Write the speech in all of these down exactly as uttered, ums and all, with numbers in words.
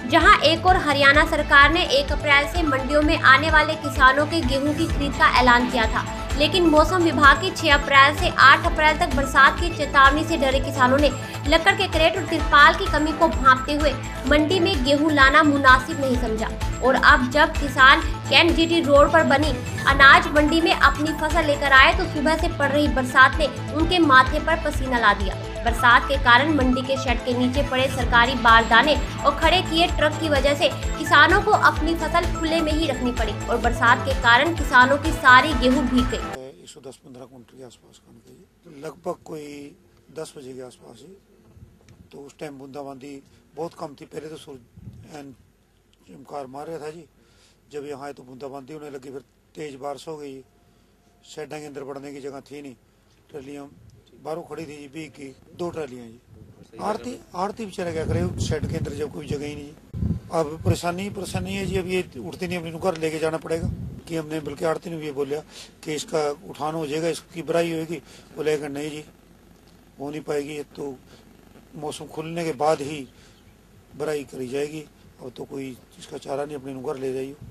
जहां एक और हरियाणा सरकार ने एक अप्रैल से मंडियों में आने वाले किसानों के गेहूं की खरीद का ऐलान किया था, लेकिन मौसम विभाग की छह अप्रैल से आठ अप्रैल तक बरसात की चेतावनी से डरे किसानों ने लकड़ के क्रेट और तिरपाल की कमी को भांपते हुए मंडी में गेहूं लाना मुनासिब नहीं समझा। और अब जब किसान कैंट जीटी रोड पर बनी अनाज मंडी में अपनी फसल लेकर आए तो सुबह से पड़ रही बरसात ने उनके माथे पर पसीना ला दिया। बरसात के कारण मंडी के शेड के नीचे पड़े सरकारी बारदाने और खड़े किए ट्रक की वजह से किसानों को अपनी फसल खुले में ही रखनी पड़ी और बरसात के कारण किसानों की सारी गेहूं भीग गई। एक सौ दस पंद्रह कुंटल के आसपास कणक है, लगभग कोई दस बजे के आसपास है। तो उस टाइम बूंदाबांदी बहुत कम थी। पहले तो सूरज चमकार मार रहा था जी, जब यहाँ आए तो बूंदाबांदी होने लगी, फिर तेज बारिश हो गई। शेडा के अंदर बढ़ने की जगह थी नहीं, ट्रालियाँ बाहरों खड़ी थी जी, बीक की दो ट्रालियाँ जी। आरती आरती बेचारा क्या करे शेड के अंदर जब कोई जगह ही नहीं। अब परेशानी परेशानी है जी, अब ये उठती नहीं, अपने घर लेके जाना पड़ेगा। कि हमने बल्कि आरती ने भी ये बोलिया कि इसका उठान हो जाएगा, इसकी बराई होगी। बोलेगा नहीं जी हो नहीं पाएगी, तो मौसम खुलने के बाद ही बराई करी जाएगी। अब तो कोई इसका चारा नहीं, अपने घर ले जाइए।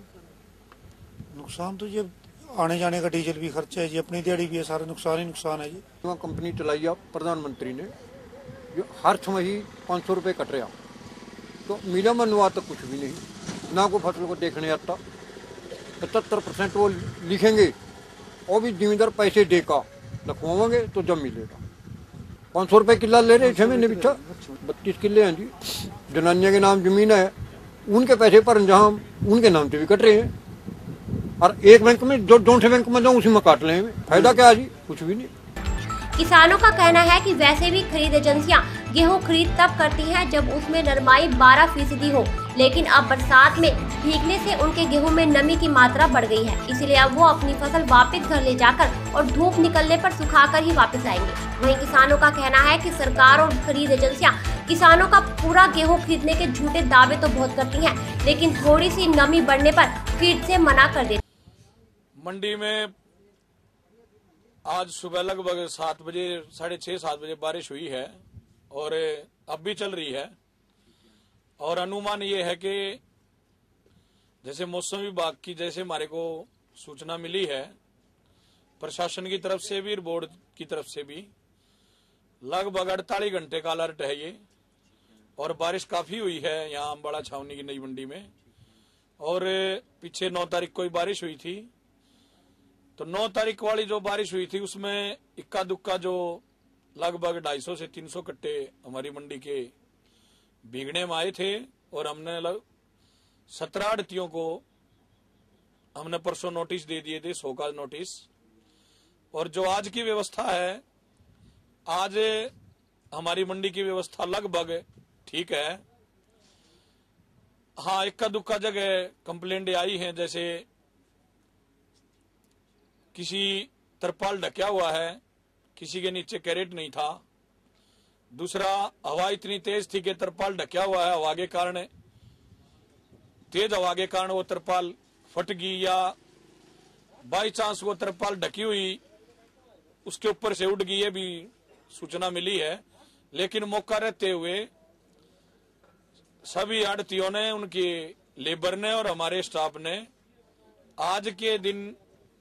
नुकसान तो जी आने जाने का डीजल भी खर्चा है जी, अपनी दिहाड़ी भी है, सारा नुकसान ही नुकसान है जी। कंपनी चलाई है प्रधानमंत्री ने, जो हर छह ही पाँच सौ रुपये कट रहा, तो मिला मनवा तो कुछ भी नहीं, ना को फसल को देखने आता। पचहत्तर परसेंट वो लिखेंगे और भी जिम्मेदार पैसे देगा, लिखवाओगे तो जब मिलेगा। पाँच सौ रुपये किला ले रहे छः महीने पीछा, बत्तीस किले हैं जी। जनानिया के नाम जमीन है, उनके पैसे पर जहाँ उनके नाम से भी कट रहे हैं। और एक बैंक में जो दो बैंक में जाऊँ उसी में काट लें, फायदा क्या है जी? कुछ भी नहीं। किसानों का कहना है कि वैसे भी खरीद एजेंसियां गेहूं खरीद तब करती हैं जब उसमें नरमाई बारह फीसदी हो, लेकिन अब बरसात में भीगने से उनके गेहूं में नमी की मात्रा बढ़ गई है, इसलिए अब वो अपनी फसल वापस घर ले जाकर और धूप निकलने पर सुखाकर ही वापस आएंगे। वहीं किसानों का कहना है कि सरकार और खरीद एजेंसियां किसानों का पूरा गेहूं खरीदने के झूठे दावे तो बहुत करती हैं, लेकिन थोड़ी सी नमी बढ़ने पर खरीद से मना कर देती। मंडी में आज सुबह लगभग सात बजे साढ़े छः सात बजे बारिश हुई है और अब भी चल रही है। और अनुमान ये है कि जैसे मौसम विभाग की जैसे हमारे को सूचना मिली है, प्रशासन की तरफ से भी बोर्ड की तरफ से भी लगभग अड़तालीस घंटे का अलर्ट है ये। और बारिश काफी हुई है यहाँ अम्बाड़ा छावनी की नई मंडी में। और पीछे नौ तारीख को ही बारिश हुई थी, तो नौ तारीख वाली जो बारिश हुई थी उसमें इक्का दुक्का जो लगभग ढाई सौ से तीन सौ कट्टे हमारी मंडी के भीगने में आए थे। और हमने लग सत्रह आड़तियों को हमने परसों नोटिस दे दिए थे, सौ का नोटिस। और जो आज की व्यवस्था है, आज हमारी मंडी की व्यवस्था लगभग ठीक है। हाँ, इक्का दुक्का जगह कंप्लेंट आई है, जैसे किसी तरपाल ढका हुआ है, किसी के नीचे कैरेट नहीं था। दूसरा, हवा इतनी तेज थी कि तरपाल ढका हुआ है, हवा के कारण तेज हवा के कारण वो तरपाल फट गई, या बाई चांस वो तरपाल ढकी हुई उसके ऊपर से उड़ गई, है भी सूचना मिली है। लेकिन मौका रहते हुए सभी आड़तियों ने, उनकी लेबर ने और हमारे स्टाफ ने आज के दिन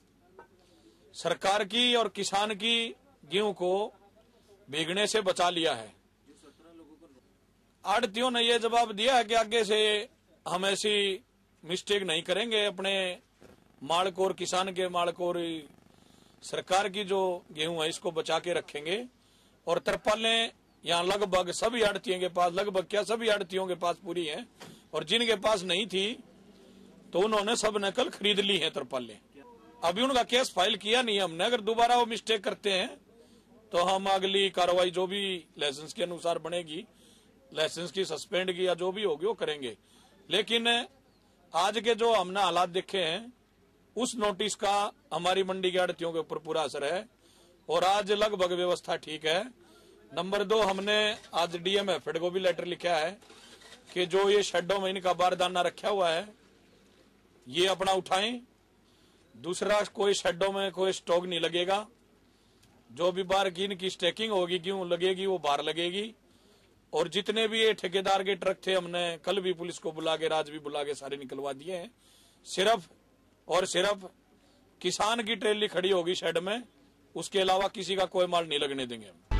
सरकार की और किसान की गेहूं को भीगने से बचा लिया है। आड़तियों ने यह जवाब दिया है कि आगे से हम ऐसी मिस्टेक नहीं करेंगे, अपने माल को और किसान के माल को और सरकार की जो गेहूं है इसको बचा के रखेंगे। और तरपालें यहाँ लगभग सभी आड़तियों के पास, लगभग क्या सभी आड़तियों के पास पूरी हैं, और जिनके पास नहीं थी तो उन्होंने सब ने कल खरीद ली है तरपालें। अभी उनका केस फाइल किया नहीं हमने, अगर दोबारा वो मिस्टेक करते हैं तो हम अगली कार्रवाई जो भी लाइसेंस के अनुसार बनेगी, लाइसेंस की सस्पेंड की या जो भी होगी वो करेंगे। लेकिन आज के जो हमने हालात देखे हैं, उस नोटिस का हमारी मंडी के आड़तियों के ऊपर पूरा असर है और आज लगभग व्यवस्था ठीक है। नंबर दो, हमने आज डीएम एफएड को भी लेटर लिखा है कि जो ये शेडों में इनका बारदाना रखा हुआ है ये अपना उठाएं। दूसरा, कोई शेडों में कोई स्टॉक नहीं लगेगा, जो भी बाहर की इनकी स्टैकिंग होगी क्यों लगेगी वो बाहर लगेगी। और जितने भी ये ठेकेदार के ट्रक थे हमने कल भी पुलिस को बुला के, राज भी बुला के सारे निकलवा दिए हैं। सिर्फ और सिर्फ किसान की ट्रेली खड़ी होगी शेड में, उसके अलावा किसी का कोई माल नहीं लगने देंगे हम।